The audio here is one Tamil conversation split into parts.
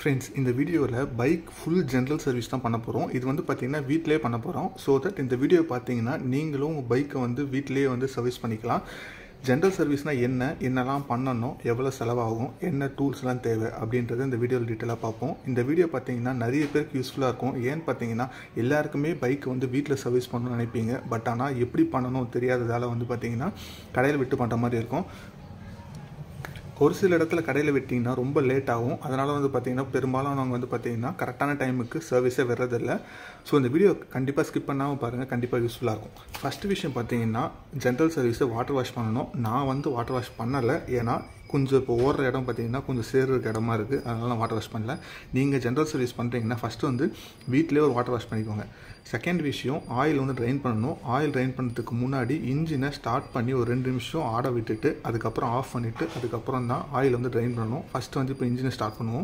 Friends, in the video bike full general service தான் பண்ண போறோம். இது வந்து பாத்தீங்கன்னா வீட்லயே பண்ண போறோம். So that இந்த வீடியோ பாத்தீங்கன்னா நீங்களும் உங்க பைக்கை வந்து வீட்லயே வந்து சர்வீஸ் பண்ணிக்கலாம். ஜெனரல் சர்வீஸ்னா என்னலாம் பண்ணனும், எவ்வளவு செலவாகும், என்ன டூல்ஸ்லாம் தேவை அப்படிங்கறத இந்த வீடியோல டீடைலா பார்ப்போம். இந்த வீடியோ பாத்தீங்கன்னா நிறைய பேருக்கு யூஸ்ஃபுல்லா இருக்கும். ஏன் பாத்தீங்கன்னா எல்லாருக்குமே பைக் வந்து வீட்ல சர்வீஸ் பண்ணனும்னு நினைப்பீங்க. பட் ஆனா எப்படி பண்ணனும் தெரியாததால வந்து பாத்தீங்கன்னா கடையில விட்டு பண்ற மாதிரி இருக்கும். ஒரு சில இடத்துல கடையில் விட்டிங்கன்னா ரொம்ப லேட் ஆகும். அதனால் வந்து பார்த்திங்கன்னா பெரும்பாலும் நாங்கள் வந்து பார்த்திங்கன்னா கரெக்டான டைமுக்கு சர்வீஸே வர்றதில்லை. ஸோ இந்த வீடியோ கண்டிப்பாக ஸ்கிப் பண்ணாமல் பாருங்கள், கண்டிப்பாக யூஸ்ஃபுல்லாக இருக்கும். ஃபஸ்ட்டு விஷயம் பார்த்திங்கன்னா ஜென்ரல் சர்வீஸை வாட்டர் வாஷ் பண்ணணும். நான் வந்து வாட்டர் வாஷ் பண்ணலை, ஏன்னா கொஞ்சம் இப்போ ஓடுற இடம் பார்த்திங்கன்னா கொஞ்சம் சேர் இருக்க இடமா இருக்குது. அதனால் நான் வாட்டர் வாஷ் பண்ணல. நீங்கள் ஜென்ரல் சர்வீஸ் பண்ணுறீங்கன்னா ஃபஸ்ட்டு வந்து வீட்டிலே ஒரு வாட்டர் வாஷ் பண்ணிக்கோங்க. செகண்ட் விஷயம், ஆயில் வந்து ட்ரைன் பண்ணணும். ஆயில் ட்ரைன் பண்ணுறதுக்கு முன்னாடி இன்ஜினை ஸ்டார்ட் பண்ணி ஒரு 2 நிமிஷம் ஆட விட்டுட்டு அதுக்கப்புறம் ஆஃப் பண்ணிவிட்டு அதுக்கப்புறம் தான் ஆயில் வந்து ட்ரைன் பண்ணணும். ஃபஸ்ட்டு வந்து இப்போ இன்ஜினை ஸ்டார்ட் பண்ணுவோம்.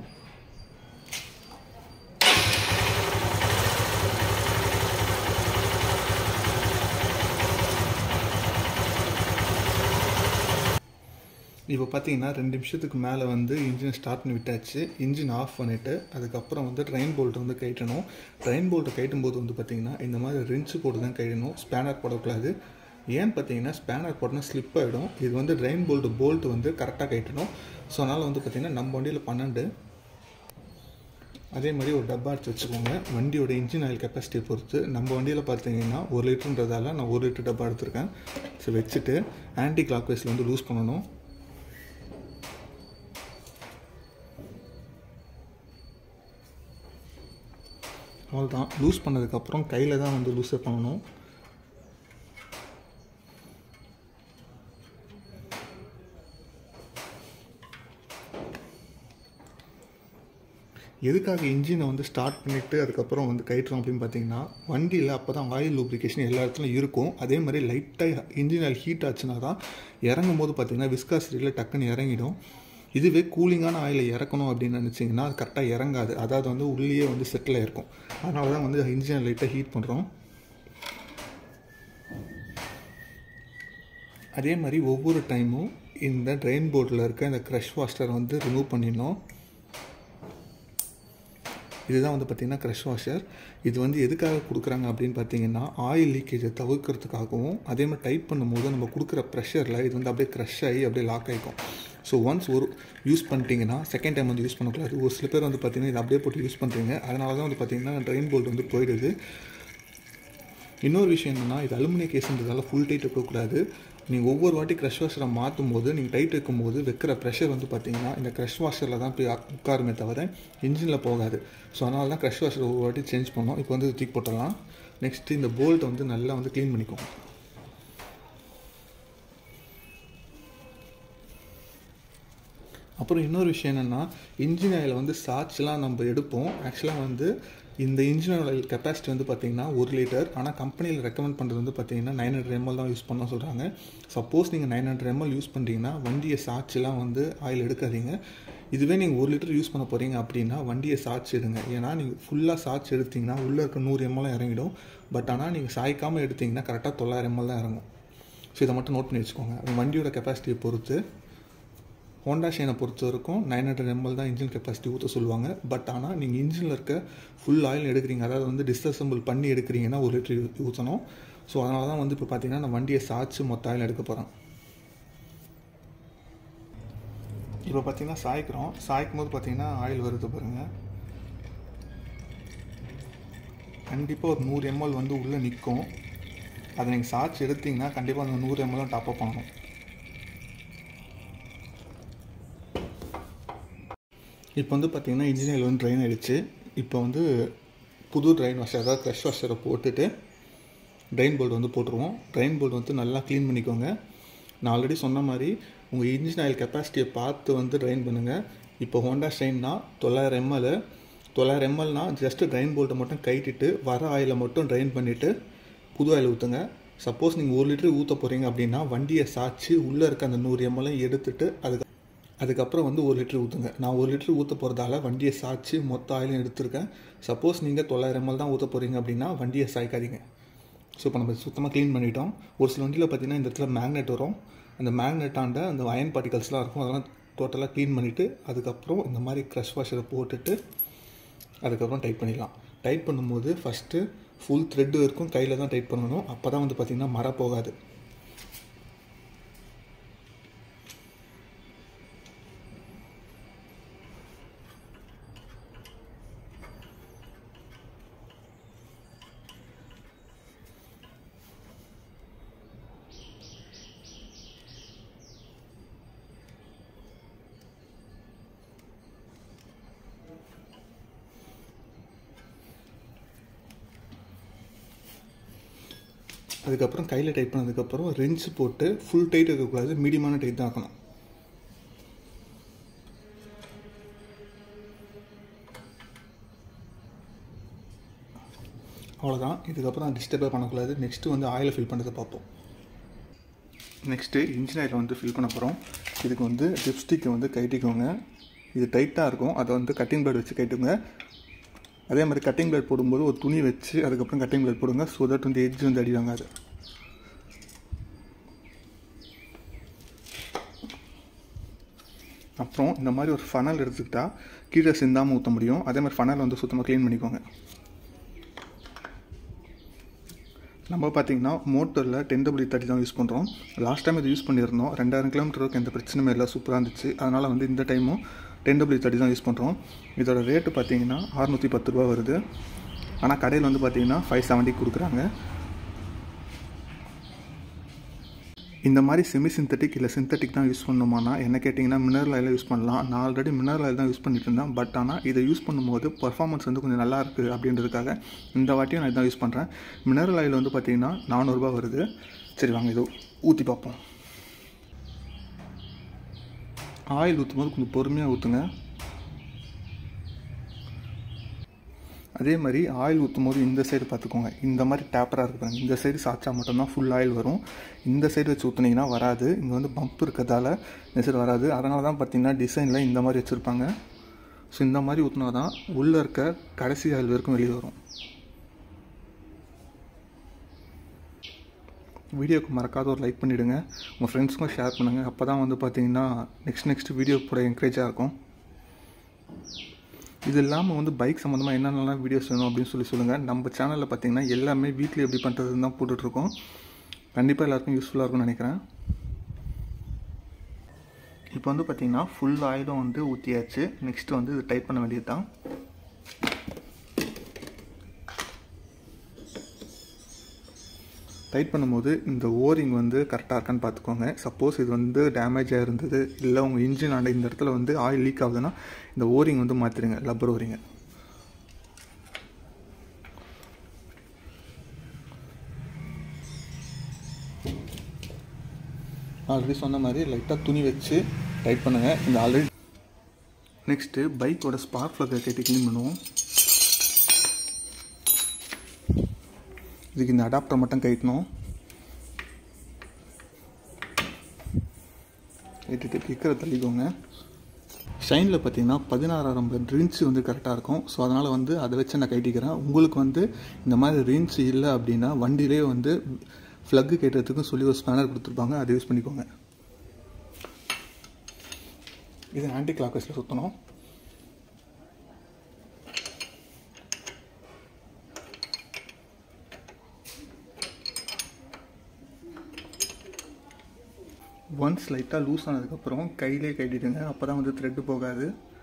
இப்போ பார்த்தீங்கன்னா 2 நிமிஷத்துக்கு மேலே வந்து இன்ஜின் ஸ்டார்ட் பண்ணி விட்டாச்சு. இன்ஜின் ஆஃப் பண்ணிவிட்டு அதுக்கப்புறம் வந்து ட்ரெயின் போல்ட்டை வந்து கழட்டணும். ட்ரெயின் போல்ட்டை கழட்டும் போது வந்து பார்த்திங்கன்னா இந்த மாதிரி ரின்ச்சு போட்டு தான் கழட்டணும். ஸ்பேனர் போடக்கூடாது. ஏன்னு பார்த்தீங்கன்னா ஸ்பேனர் போட்டோன்னா ஸ்லிப் ஆகிடும். இது வந்து ட்ரெயின் போல்ட்டு வந்து கரெக்டாக கழட்டணும். ஸோ அதனால் வந்து பார்த்திங்கன்னா நம்ம வண்டியில் 12. அதே மாதிரி ஒரு டப்பா எடுத்து வச்சுக்கோங்க. வண்டியோட இன்ஜின் ஆயில் கெப்பாசிட்டியை பொறுத்து நம்ம வண்டியில் பார்த்தீங்கன்னா 1 லிட்டருன்றதால நான் 1 லிட்டர் டப்பா எடுத்திருக்கேன். ஸோ வச்சுட்டு ஆன்டி கிளாக் வைஸில் வந்து லூஸ் பண்ணணும். அவ்வளோதான். லூஸ் பண்ணதுக்கப்புறம் கையில் தான் வந்து லூஸே பண்ணணும். எதுக்காக இன்ஜினை வந்து ஸ்டார்ட் பண்ணிவிட்டு அதுக்கப்புறம் வந்து கழட்டுறோம் அப்படின்னு பார்த்தீங்கன்னா வண்டியில் அப்போ தான் ஆயில் லூப்ரிகேஷன் எல்லா இடத்துலையும் இருக்கும். அதே மாதிரி லைட்டாக இன்ஜின் ஆயில் ஹீட் ஆச்சுன்னா தான் இறங்கும் போது பார்த்திங்கன்னா விஸ்காசிட்டியில் டக்குன்னு இறங்கிடும். இதுவே கூலிங்கான ஆயிலை இறக்கணும் அப்படின்னு நினச்சிங்கன்னா அது கரெக்டாக இறங்காது. அதாவது வந்து உள்ளே வந்து செட்டில் ஆகிருக்கும். அதனால தான் வந்து இன்ஜினை லைட்டாக ஹீட் பண்ணுறோம். அதே மாதிரி ஒவ்வொரு டைமும் இந்த ட்ரெயின் போர்டில் இருக்க இந்த க்ரஷ் வாஷரை வந்து ரிமூவ் பண்ணிடணும். இதுதான் வந்து பார்த்திங்கன்னா க்ரஷ் வாஷர். இது வந்து எதுக்காக கொடுக்குறாங்க அப்படின்னு பார்த்தீங்கன்னா ஆயில் லீக்கேஜை தவிர்க்கிறதுக்காகவும், அதே மாதிரி டைட் பண்ணும்போது நம்ம கொடுக்குற ப்ரெஷரில் இது வந்து அப்படியே க்ரஷ் ஆகி அப்படியே லாக் ஆகிக்கும். ஸோ ஒன்ஸ் ஒரு யூஸ் பண்ணிட்டீங்கன்னா செகண்ட் டைம் வந்து யூஸ் பண்ணக்கூடாது. ஒரு சில பேர் வந்து பார்த்திங்கன்னா இது அப்படியே போட்டு யூஸ் பண்ணுறீங்க. அதனால தான் வந்து பார்த்திங்கன்னா ட்ரெயின் போல்ட் வந்து போயிடுது. இன்னொரு விஷயம் என்னென்னா இது அலுமினிய கேஸ்ன்றதால ஃபுல் டைட் வைக்கக்கூடாது. நீங்கள் ஒவ்வொரு வாட்டி க்ரஷ் வாஷரை மாற்றும் போது நீங்கள் டைட் வைக்கும்போது வைக்கிற ப்ரெஷர் வந்து பார்த்திங்கன்னா இந்த க்ரஷ் வாஷரில் தான் போய் உட்காருமே தவிர இன்ஜினில் போகாது. ஸோ அதனால தான் க்ரஷ் வாஷர் ஒவ்வொரு வாட்டி சேஞ்ச் பண்ணோம். இப்போ வந்து தூக்கி போட்டுடலாம். நெக்ஸ்ட்டு இந்த போல்ட்டை வந்து நல்லா வந்து க்ளீன் பண்ணிக்கோங்க. அப்புறம் இன்னொரு விஷயம் என்னென்னா இன்ஜின் ஆயில் வந்து சார்ஜ்லாம் நம்ம எடுப்போம். ஆக்சுவலாக வந்து இந்த இன்ஜின் ஆயில் கெப்பாசிட்டி வந்து பார்த்திங்கன்னா 1 லிட்டர். ஆனால் கம்பெனியில் ரெக்கமெண்ட் பண்ணுறது வந்து பார்த்திங்கன்னா 900 ml தான் யூஸ் பண்ண சொல்கிறாங்க. சப்போஸ் நீங்கள் 900 ml யூஸ் பண்ணுறீங்கன்னா வண்டியை சார்ஜ்லாம் வந்து ஆயில் எடுக்காதீங்க. இதுவே நீங்கள் 1 லிட்டர் யூஸ் பண்ண போகிறீங்க அப்படின்னா வண்டியை சார்ஜ் எடுங்க. ஏன்னா நீங்கள் ஃபுல்லாக சார்ஜ் எடுத்திங்கன்னா உள்ளே இருக்க 100 ml இறங்கிடும். பட் ஆனால் நீங்கள் சாய்க்காமல் எடுத்திங்கன்னா கரெக்டாக 900 ml தான் இறங்கும். ஸோ இதை மட்டும் நோட் பண்ணி வச்சுக்கோங்க. வண்டியோட கெப்பாசிட்டியை பொறுத்து ஹோண்டா ஷைனை பொறுத்த வரைக்கும் 900 ml தான் இன்ஜின் கெப்பாசிட்டி ஊற்ற சொல்லுவாங்க. பட் ஆனால் நீங்கள் இன்ஜினில் இருக்க ஃபுல் ஆயில் எடுக்கிறீங்க, அதாவது வந்து டிஸ்அசம்பிள் பண்ணி எடுக்கிறீங்கன்னா 1 லிட்டர் ஊற்றணும். ஸோ அதனால தான் வந்து இப்போ பார்த்தீங்கன்னா நான் வண்டியை சாய்ச்சி மொத்த ஆயில் எடுக்க போகிறேன். இப்போ பார்த்தீங்கன்னா சாய்க்கும் போது பார்த்தீங்கன்னா ஆயில் வருது பாருங்கள். கண்டிப்பாக ஒரு 100 ml வந்து உள்ளே நிற்கும். அதை நீங்கள் சாய்ச்சி எடுத்திங்கன்னா கண்டிப்பாக அந்த 100 ml டாப்அப் பண்ணணும். இப்போ வந்து பார்த்திங்கன்னா இன்ஜின் ஆயில் வந்து ட்ரைன் ஆகிடுச்சு. இப்போ வந்து புது ட்ரைன் வாஷர், அதாவது க்ரஷ் வாஷரை போட்டுட்டு ட்ரைன் போல்ட் வந்து போட்டுருவோம். ட்ரைன் போல்ட் வந்து நல்லா க்ளீன் பண்ணிக்கோங்க. நான் ஆல்ரெடி சொன்ன மாதிரி உங்கள் இன்ஜின் ஆயில் கெப்பாசிட்டியை பார்த்து வந்து ட்ரைன் பண்ணுங்கள். இப்போ ஹோண்டா ஷைன்னா 900 mlனா ஜஸ்ட்டு ட்ரைன் போல்ட்டை மட்டும் கழட்டிட்டு வர ஆயிலை மட்டும் ட்ரைன் பண்ணிவிட்டு புது ஆயில் ஊற்றுங்க. சப்போஸ் நீங்கள் 1 லிட்டர் ஊற்ற போகிறீங்க அப்படின்னா வண்டியை சாய்ச்சி உள்ளே இருக்க அந்த 100 ml எடுத்துகிட்டு அதுக்கப்புறம் வந்து 1 லிட்டர் ஊற்றுங்க. நான் 1 லிட்டர் ஊற்ற போகிறதால வண்டியை சாய்ச்சி மொத்த ஆயிலும் எடுத்துருக்கேன். சப்போஸ் நீங்கள் 900 ml தான் ஊற்ற போகிறீங்க அப்படின்னா வண்டியை சாய்க்காதீங்க. ஸோ இப்போ நம்ம சுத்தமாக க்ளீன் பண்ணிட்டோம். ஒரு சில வண்டியில் பார்த்திங்கன்னா இந்த இடத்துல மேக்னெட் வரும். அந்த மேக்னெட்டாண்ட அந்த அயன் பார்ட்டிகல்ஸ்லாம் இருக்கும். அதெல்லாம் டோட்டலாக க்ளீன் பண்ணிவிட்டு அதுக்கப்புறம் இந்த மாதிரி க்ரஷ் வாஷரை போட்டுட்டு அதுக்கப்புறம் டைட் பண்ணிடலாம். டைட் பண்ணும்போது ஃபஸ்ட்டு ஃபுல் த்ரெட்டு வரைக்கும் கையில் தான் டைட் பண்ணணும். அப்போ தான் வந்து பார்த்திங்கன்னா மர போகாது. அதுக்கப்புறம் கையில் டைட் பண்ணதுக்கப்புறம் ரெஞ்ச் போட்டு ஃபுல் டைட் இருக்கக்கூடாது, மீடியமான டைட் தான் ஆக்கணும். அவ்வளோதான். இதுக்கப்புறம் டிஸ்டர்பே பண்ணக்கூடாது. நெக்ஸ்ட்டு வந்து ஆயிலை ஃபில் பண்ணுறதை பார்ப்போம். நெக்ஸ்ட்டு இன்ஜின் ஆயிலை வந்து ஃபில் பண்ண போகிறோம். இதுக்கு வந்து டிப்ஸ்டிக்கை வந்து கட்டிக்கோங்க. இது டைட்டாக இருக்கும், அதை வந்து கட்டிங் பிளேட் வச்சு கட்டுங்க. அதே மாதிரி கட்டிங் பிளேட் போடும்போது ஒரு துணி வச்சு அதுக்கப்புறம் கட்டிங் பிளேட் போடுங்க. ஸோ தட் வந்து எட்ஜ் வந்து அடி வாங்காது. அப்புறம் இந்த மாதிரி ஒரு ஃபனல் எடுத்துக்கிட்டால் கீழே சிந்தாமல் ஊற்ற முடியும். அதே மாதிரி ஃபனல் வந்து சுத்தமாக க்ளீன் பண்ணிக்கோங்க. நம்ம பார்த்திங்கன்னா மோட்டரில் 10W30 தான் யூஸ் பண்ணுறோம். லாஸ்ட் டைம் இது யூஸ் பண்ணியிருந்தோம். 2000 கிலோமீட்டருக்கு எந்த பிரச்சனையும் இல்லை, சூப்பராக இருந்துச்சு. அதனால் வந்து இந்த டைமும் 10W30 தான் யூஸ் பண்ணுறோம். இதோட ரேட்டு பார்த்திங்கன்னா 610 ரூபா வருது. ஆனால் கடையில் வந்து பார்த்திங்கன்னா 570 கொடுக்குறாங்க. இந்த மாதிரி செமி சிந்தட்டிக் இல்லை சிந்தட்டிக் தான் யூஸ் பண்ணணுமானா என்ன கேட்டிங்கன்னா மினரல் ஆயிலை யூஸ் பண்ணலாம். நான் ஆல்ரெடி மினரல் ஆயில் தான் யூஸ் பண்ணிட்டு இருந்தேன். பட் ஆனால் இதை யூஸ் பண்ணும்போது பர்ஃபார்மன்ஸ் வந்து கொஞ்சம் நல்லா இருக்குது அப்படின்றதுக்காக இந்த வாட்டியும் நான் இதான் யூஸ் பண்ணுறேன். மினரல் ஆயில் வந்து பார்த்திங்கன்னா 400 ரூபா வருது. சரி வாங்க இதை ஊற்றி பார்ப்போம். ஆயில் ஊற்றும் போது கொஞ்சம் பொறுமையாக ஊற்றுங்க. அதே மாதிரி ஆயில் ஊற்றும் போது இந்த சைடு பார்த்துக்கோங்க. இந்த மாதிரி டேப்பராக இருக்குது, இந்த சைடு சாய்ச்சா மட்டும்தான் ஃபுல் ஆயில் வரும். இந்த சைடு வச்சு ஊற்றுனீங்கன்னா வராது. இங்கே வந்து பம்ப் இருக்கிறதால இந்த சைடு வராது. அதனால தான் பார்த்திங்கன்னா டிசைனில் இந்த மாதிரி வச்சுருப்பாங்க. ஸோ இந்த மாதிரி ஊற்றினா தான் உள்ளே இருக்க கடைசி ஆயில் வரைக்கும் வெளியே வரும். வீடியோக்கு மறக்காத ஒரு லைக் பண்ணிவிடுங்க. உங்கள் ஃப்ரெண்ட்ஸுக்கும் ஷேர் பண்ணுங்கள். அப்போ தான் வந்து பார்த்திங்கன்னா நெக்ஸ்ட் வீடியோ கூட என்கரேஜாக இருக்கும். இது இல்லாமல் வந்து பைக் சம்மந்தமாக என்னென்னலாம் வீடியோஸ் வேணும் அப்படின்னு சொல்லுங்கள். நம்ம சேனலில் பார்த்திங்கன்னா எல்லாமே வீட்டில் எப்படி பண்ணுறதுன்னு தான் போட்டுட்ருக்கோம். கண்டிப்பாக எல்லாருக்கும் யூஸ்ஃபுல்லாக இருக்கும்னு நினைக்கிறேன். இப்போ வந்து பார்த்திங்கன்னா ஃபுல் ஆயிலும் வந்து ஊற்றியாச்சு. நெக்ஸ்ட்டு வந்து இது டைட் பண்ண வேண்டியது தான். டைட் பண்ணும்போது இந்த ஓரிங் வந்து கரெக்டாக இருக்கான்னு பார்த்துக்கோங்க. சப்போஸ் இது வந்து டேமேஜாக இருந்தது இல்லை உங்கள் இன்ஜின் ஆண்ட இந்த இடத்துல வந்து ஆயில் லீக் ஆகுதுன்னா இந்த ஓரிங் வந்து மாற்றிடுங்க, லப்பர் ஓரிங்க. ஆல்ரெடி சொன்ன மாதிரி லைட்டாக துணி வச்சு டைட் பண்ணுங்கள். இந்த ஆல்ரெடி நெக்ஸ்ட்டு பைக்கோட ஸ்பார்க் ப்ளக்கை கட்டி க்ளீன் பண்ணுவோம். இதுக்கு இந்த அடாப்டர் மட்டும் கட்டணும். கட்டிட்டு கிக்கரை தள்ளிக்கோங்க. ஷைனில் பார்த்தீங்கன்னா 16,000 ரின்ச் வந்து கரெக்டாக இருக்கும். ஸோ அதனால் வந்து அதை வச்சு நான் கட்டிக்கிறேன். உங்களுக்கு வந்து இந்த மாதிரி ரின்ச் இல்லை அப்படின்னா வண்டியிலே வந்து ஃப்ளக்கு கட்டுறதுக்கும் சொல்லி ஒரு ஸ்பேனர் கொடுத்துருப்பாங்க, அதை யூஸ் பண்ணிக்கோங்க. இது ஆன்டி கிளாக் வைஸில் சுற்றணும். ஒன்ஸ் லைட்டாக லூஸ் ஆனதுக்கப்புறம் கையிலே கட்டிடுங்க. அப்போ தான் வந்து த்ரெட்டு போகாது.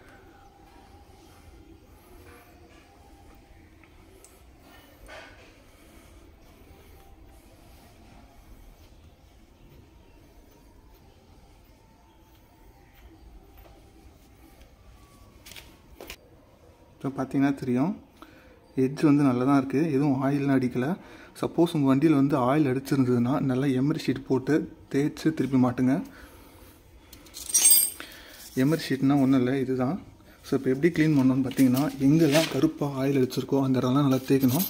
இப்போ பார்த்தீங்கன்னா தெரியும், எட்ஜ் வந்து நல்லா தான் இருக்குது, எதுவும் ஆயிலெலாம் அடிக்கலை. சப்போஸ் உங்கள் வண்டியில் வந்து ஆயில் அடிச்சிருந்ததுன்னா நல்லா எமரி ஷீட் போட்டு தேய்ச்சி திருப்பி மாட்டுங்க. எமரி ஷீட்னால் ஒன்றும் இல்லை, இதுதான். ஸோ இப்போ எப்படி க்ளீன் பண்ணணும்னு பார்த்தீங்கன்னா எங்கெல்லாம் கருப்பாக ஆயில் அடிச்சிருக்கோ அந்த இடம்லாம் நல்லா தேய்க்கணும்.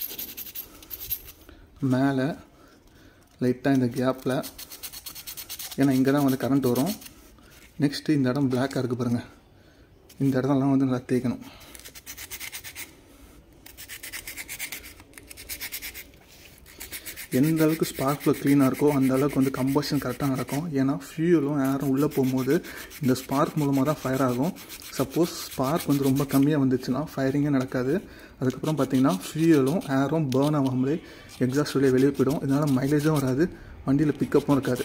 மேலே லைட்டாக இந்த கேப்பில், ஏன்னா இங்கே தான் வந்து கரண்ட் வரும். நெக்ஸ்ட்டு இந்த இடம் பிளாக்காக இருக்குது பாருங்கள், இந்த இடம்லாம் வந்து நல்லா தேய்க்கணும். எந்த அளவுக்கு ஸ்பார்க் ப்ளக் க்ளீனாக இருக்கோ அந்த அளவுக்கு வந்து கம்பஷன் கரெக்டாக நடக்கும். ஏன்னா ஃபியூலும் ஏரும் உள்ளே போகும்போது இந்த ஸ்பார்க் மூலமாக தான் ஃபயர் ஆகும். சப்போஸ் ஸ்பார்க் வந்து ரொம்ப கம்மியாக வந்துச்சுன்னா ஃபயரிங்கே நடக்காது. அதுக்கப்புறம் பார்த்திங்கன்னா ஃபியூலும் ஏரும் பேர்ன் ஆகாமலே எக்ஸாஸ்ட் வெளியே போயிடும். இதனால் மைலேஜும் வராது, வண்டியில் பிக்கப்பும் இருக்காது.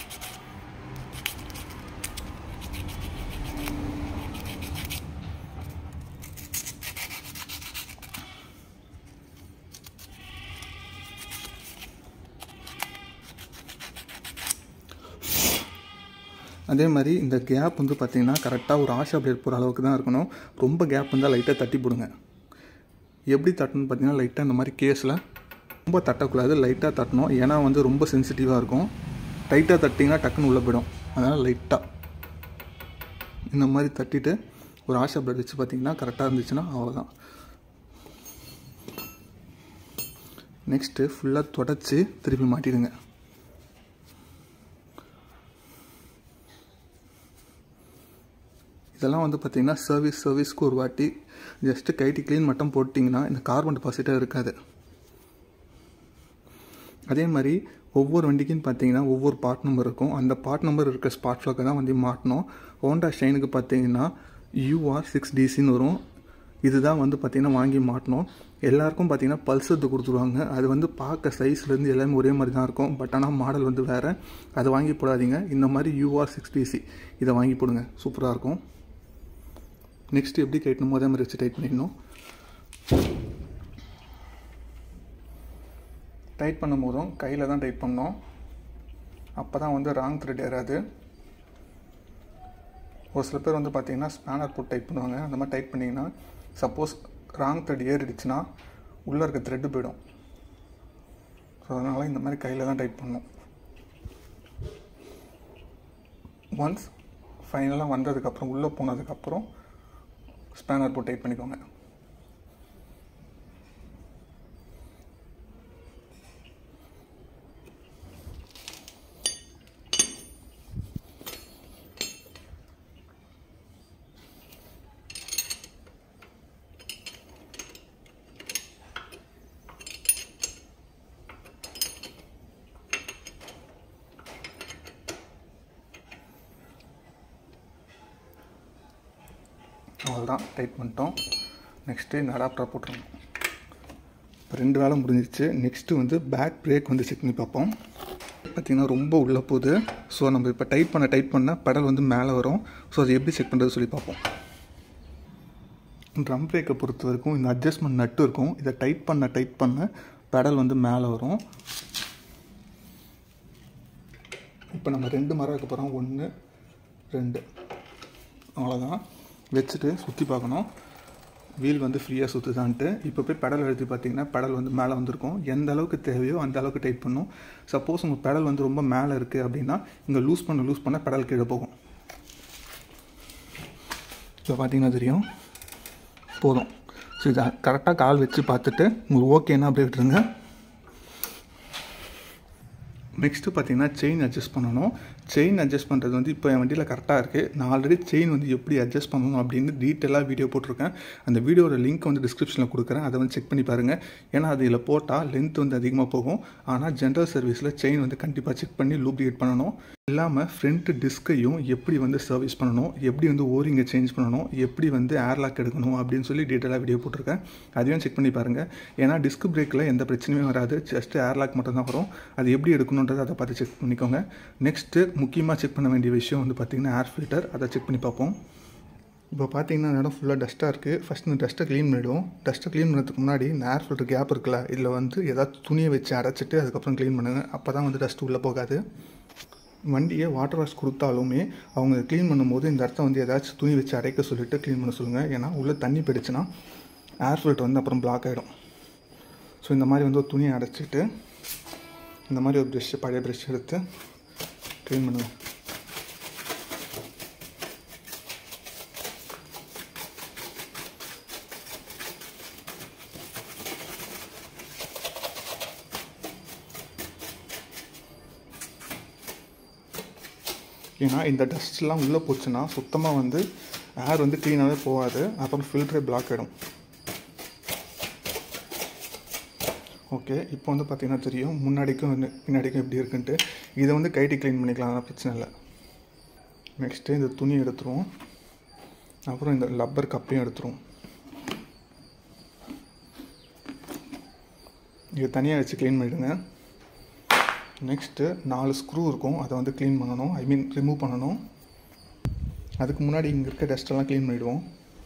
அதே மாதிரி இந்த கேப் வந்து பார்த்திங்கன்னா கரெக்டாக ஒரு ஆஷா பிளேட் போகிற அளவுக்கு தான் இருக்கணும். ரொம்ப கேப் இருந்தால் லைட்டாக தட்டி போடுங்க. எப்படி தட்டணும்னு பார்த்தீங்கன்னா லைட்டாக இந்த மாதிரி கேஸில் ரொம்ப தட்டக்கூடாது, லைட்டாக தட்டணும். ஏன்னா வந்து ரொம்ப சென்சிட்டிவாக இருக்கும். டைட்டாக தட்டிங்கன்னா டக்குன்னு உள்ளே போயிடும். அதனால் லைட்டாக இந்த மாதிரி தட்டிட்டு ஒரு ஆஷா பிளேட் வச்சு பார்த்திங்கன்னா கரெக்டாக இருந்துச்சுன்னா அவ்வளோதான். நெக்ஸ்ட்டு ஃபுல்லாக தொடச்சி திருப்பி மாட்டிடுங்க. இதெல்லாம் வந்து பார்த்திங்கன்னா சர்வீஸ்க்கு ஒரு வாட்டி ஜஸ்ட்டு கைட்டி க்ளீன் மட்டும் போட்டிங்கன்னா இந்த கார்பன் டெபாசிட்டாக இருக்காது. அதே மாதிரி ஒவ்வொரு வண்டிக்குன்னு பார்த்தீங்கன்னா ஒவ்வொரு பார்ட் நம்பர் இருக்கும். அந்த பார்ட் நம்பர் இருக்க ஸ்பார்க் ப்ளக்கை தான் வந்து மாட்டணும். ஹோண்டா ஷைனுக்கு பார்த்தீங்கன்னா UR6DC வரும். இதுதான் வந்து பார்த்திங்கன்னா வாங்கி மாட்டணும். எல்லாருக்கும் பார்த்திங்கன்னா பல்சர் கொடுத்துருவாங்க. அது வந்து பார்க்க சைஸ்லேருந்து எல்லாமே ஒரே மாதிரி தான் இருக்கும். பட் ஆனால் மாடல் வந்து வேறு. அதை வாங்கி போடாதீங்க. இந்த மாதிரி UR6DC இதை வாங்கி போடுங்க, சூப்பராக இருக்கும். நெக்ஸ்ட்டு எப்படி டைட்னுமோ அதே மாதிரி வச்சு டைட் பண்ணிடணும். டைட் பண்ணும் போதும் கையில் தான் டைட் பண்ணோம். அப்போ தான் வந்து ராங் த்ரெட் ஏறாது. ஒரு சில பேர் வந்து பார்த்திங்கன்னா ஸ்பேனர் போட்டு டைட் பண்ணுவாங்க. அந்த மாதிரி டைட் பண்ணிங்கன்னா சப்போஸ் ராங் த்ரெட் ஏறிடுச்சுன்னா உள்ளே இருக்க த்ரெட்டு போயிடும். ஸோ அதனால் இந்த மாதிரி கையில் தான் டைட் பண்ணணும். ஒன்ஸ் ஃபைனலாக வந்ததுக்கப்புறம் உள்ளே போனதுக்கப்புறம் ஸ்பேனர் போட்டு டைட் பண்ணிக்கோங்க. அவ்வளோதான், டைட் பண்ணிட்டோம். நெக்ஸ்ட்டு இந்த அடாப்டரை போட்டுருவோம். இப்போ 2 வேலை முடிஞ்சிச்சு. நெக்ஸ்ட்டு வந்து பேக் பிரேக் வந்து செக் பண்ணி பார்ப்போம். பார்த்திங்கன்னா ரொம்ப உள்ளே போகுது. ஸோ நம்ம இப்போ டைட் பண்ண பெடல் வந்து மேலே வரும். ஸோ அது எப்படி செக் பண்ணுறது சொல்லி பார்ப்போம். ட்ரம் பிரேக்கை பொறுத்த வரைக்கும் இந்த அட்ஜஸ்ட்மெண்ட் நட்டு இருக்கும். இதை டைட் பண்ண பெடல் வந்து மேலே வரும். இப்போ நம்ம 2 மரம் இருக்க போகிறோம். 1 2 அவ்வளோதான். வச்சுட்டு சுற்றி பார்க்கணும் வீல் வந்து ஃப்ரீயாக சுற்றுதான்ட்டு. இப்போ போய் பெடல் எடுத்து பார்த்தீங்கன்னா பெடல் வந்து மேலே வந்திருக்கும். எந்த அளவுக்கு தேவையோ அந்த அளவுக்கு டைட் பண்ணும். சப்போஸ் உங்கள் பெடல் வந்து ரொம்ப மேலே இருக்குது அப்படின்னா இங்கே லூஸ் பண்ண பெடல் கீழே போகும். இப்போ பார்த்தீங்கன்னா தெரியும், போதும். ஸோ இதை கரெக்டாக கால் வச்சு பார்த்துட்டு உங்களுக்கு ஓகேன்னா அப்படியே விட்டுருங்க. நெக்ஸ்ட்டு பார்த்தீங்கன்னா செயின் அட்ஜஸ்ட் பண்ணணும். செயின் அட்ஜஸ்ட் பண்ணுறது வந்து இப்போ என் வண்டியில் கரெக்டாக இருக்குது. நான் ஆல்ரெடி செயின் வந்து எப்படி அட்ஜஸ்ட் பண்ணணும் அப்படின்னு டீட்டெயிலாக வீடியோ போட்டிருக்கேன். அந்த வீடியோட லிங்க் வந்து டிஸ்கிரிப்ஷனில் கொடுக்குறேன். அதை வந்து செக் பண்ணி பாருங்கள். ஏன்னா அதில் போட்டால் லென்த் வந்து அதிகமாக போகும். ஆனால் ஜென்ரல் சர்வீஸில் செயின் வந்து கண்டிப்பாக செக் பண்ணி லூப்ரிகேட் பண்ணணும். இல்லாமல் ஃப்ரண்ட் டிஸ்கையும் எப்படி வந்து சர்வீஸ் பண்ணணும், எப்படி வந்து ஓரிங்கை சேஞ்ச் பண்ணணும், எப்படி வந்து ஏர்லாக் எடுக்கணும் அப்படின்னு சொல்லி டீட்டெயிலாக வீடியோ போட்டிருக்கேன். அதையும் செக் பண்ணி பாருங்கள். ஏன்னா டிஸ்க் பிரேக்கில் எந்த பிரச்சனையுமே வராது. ஜஸ்ட் ஏர்லாக் மட்டும் தான் வரும். அது எப்படி எடுக்கணுன்றதை அதை பார்த்து செக் பண்ணிக்கோங்க. நெக்ஸ்ட்டு முக்கியமாக செக் பண்ண வேண்டிய விஷயம் வந்து பார்த்திங்கன்னா ஏர் ஃபில்டர். அதை செக் பண்ணி பார்ப்போம். இப்போ பார்த்தீங்கன்னா இந்த இடம் ஃபுல்லாக டஸ்ட்டாக இருக்குது. ஃபஸ்ட் இந்த டஸ்ட்டை க்ளீன் பண்ணிவிடுவோம். டஸ்ட்டை க்ளீன் பண்ணுறதுக்கு முன்னாடி இந்த ஏர் ஃபில்டர் கேப் இருக்குல்ல, இதில் வந்து ஏதாவது துணியை வச்சு அடைச்சிட்டு அதுக்கப்புறம் க்ளீன் பண்ணுங்கள். அப்போ தான் வந்து டஸ்ட் உள்ளே போகாது. வண்டியை வாட்டர் வாஷ் கொடுத்தாலுமே அவங்க க்ளீன் பண்ணும்போது இந்த இடத்த வந்து ஏதாச்சும் துணி வச்சு அடைக்க சொல்லிவிட்டு க்ளீன் பண்ண சொல்லுங்கள். ஏன்னா உள்ளே தண்ணி போயிடுச்சுன்னா ஏர் ஃபில்டர் வந்து அப்புறம் பிளாக் ஆகிடும். ஸோ இந்த மாதிரி வந்து ஒரு துணியை அடைச்சிட்டு இந்த மாதிரி ஒரு ப்ரெஷ்ஷு, பழைய ப்ரெஷ் எடுத்து க்ளீன் பண்ணுங்கள். ஏன்னா இந்த டஸ்ட்லாம் உள்ளே போச்சுன்னா சுத்தமாக வந்து ஏர் வந்து க்ளீனாகவே போகாது. அப்புறம் ஃபில்டரே பிளாக் ஆகிடும். ஓகே, இப்போ வந்து பார்த்திங்கன்னா தெரியும் முன்னாடிக்கும் பின்னாடிக்கும் எப்படி இருக்குன்ட்டு. இதை வந்து கைட்டி க்ளீன் பண்ணிக்கலாம், அதெல்லாம் பிரச்சனை இல்லை. நெக்ஸ்ட்டு இந்த துணி எடுத்துருவோம். அப்புறம் இந்த லப்பர் கப்பையும் எடுத்துருவோம். இது தனியாக வச்சு க்ளீன் பண்ணிவிடுங்க. நெக்ஸ்ட்டு 4 ஸ்க்ரூ இருக்கும், அதை வந்து க்ளீன் பண்ணணும், ரிமூவ் பண்ணணும். அதுக்கு முன்னாடி இங்கே இருக்க டஸ்ட்டெல்லாம் க்ளீன் பண்ணிவிடுவோம்.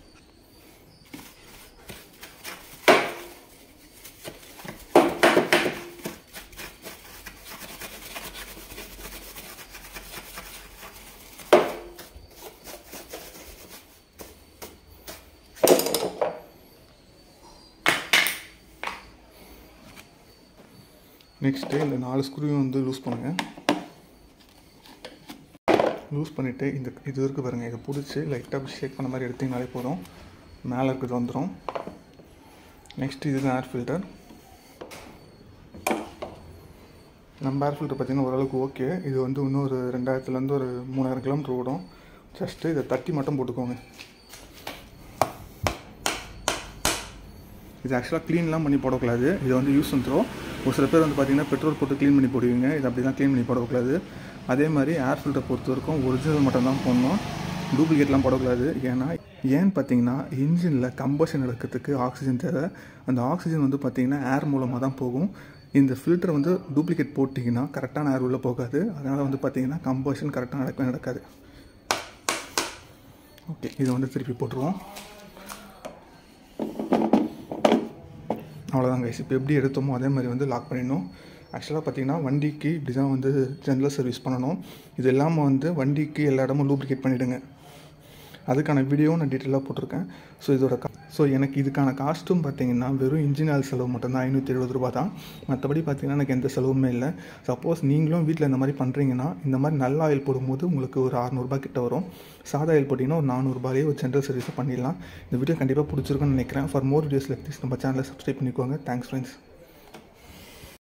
நெக்ஸ்ட்டு இந்த 4 ஸ்க்ரூவையும் வந்து லூஸ் பண்ணுங்கள். லூஸ் பண்ணிவிட்டு இது இருக்குது பாருங்கள், இதை பிடிச்சி லைட்டாக ஷேக் பண்ண மாதிரி எடுத்திங்கனாலே போதும், மேலே இருக்கிறது வந்துடும். நெக்ஸ்ட் இதுதான் ஏர் ஃபில்டர். நம்ம ஏர் ஃபில்டர் பார்த்திங்கன்னா ஓரளவுக்கு ஓகே. இது வந்து இன்னும் ஒரு 2000 ஒரு 3000 கிலோமீட்டர் ஓடும். ஜஸ்ட்டு இதை தட்டி மட்டும் போட்டுக்கோங்க. இது ஆக்சுவலாக க்ளீன்லாம் பண்ணி போடக்கூடாது, இது வந்து யூஸ் அண்ட் த்ரோ. ஒரு சில பேர் வந்து பார்த்திங்கன்னா பெட்ரோல் போட்டு க்ளீன் பண்ணி போடுவீங்க, இது அப்படி தான் க்ளீன் பண்ணி போடக்கூடாது. அதே மாதிரி ஏர் ஃபில்டர் பொறுத்த வரைக்கும் ஒரிஜினல் மட்டும் தான் போடணும், டூப்ளிகேட்லாம் போடக்கூடாது. ஏன்னு பார்த்தீங்கன்னா இன்ஜினில் கம்பஷன் எடுக்கிறதுக்கு ஆக்சிஜன் தேவை. அந்த ஆக்சிஜன் வந்து பார்த்திங்கன்னா ஏர் மூலமாக தான் போகும். இந்த ஃபில்டர் வந்து டூப்ளிகேட் போட்டிங்கன்னா கரெக்டான ஏர் உள்ளே போகாது. அதனால் வந்து பார்த்திங்கன்னா கம்பஷன் கரெக்டாக நடக்காது. ஓகே, இதை வந்து திருப்பி போட்டுருவோம். அவ்வளோதான் கைஸ். இப்போ எப்படி எடுத்தோமோ அதே மாதிரி வந்து லாக் பண்ணிடணும். ஆக்சுவலாக பார்த்திங்கன்னா வண்டிக்கு இப்படி தான் வந்து ஜென்ரல் சர்வீஸ் பண்ணணும். இது இல்லாமல் வந்து வண்டிக்கு எல்லா இடமும் லூப்ரிகேட் பண்ணிவிடுங்க. அதுக்கான வீடியோவும் நான் டீட்டெயிலாக போட்டிருக்கேன். ஸோ எனக்கு இதுக்கான காஸ்ட்டும் பார்த்திங்கன்னா வெறும் இன்ஜின் ஆயில் செலவு மட்டும்தான் 570 ரூபா தான். மற்றபடி பார்த்திங்கன்னா எனக்கு எந்த செலவுமே இல்லை. சப்போஸ் நீங்களும் வீட்டில் இந்த மாதிரி பண்ணுறீங்கன்னா இந்த மாதிரி நல்ல ஆயில் போடும்போது உங்களுக்கு ஒரு 600 ரூபா கிட்ட வரும். சாதா ஆயில் போட்டிங்கன்னா ஒரு 400 ரூபாயிலே ஒரு ஜென்ரல் சர்வீஸை பண்ணிடலாம். இந்த வீடியோ கண்டிப்பாக பிடிச்சிருக்குன்னு நினைக்கிறேன். For more videos like this நம்ம சேனலை சப்ஸ்கிரைப் பண்ணிக்கோங்க. Thanks friends.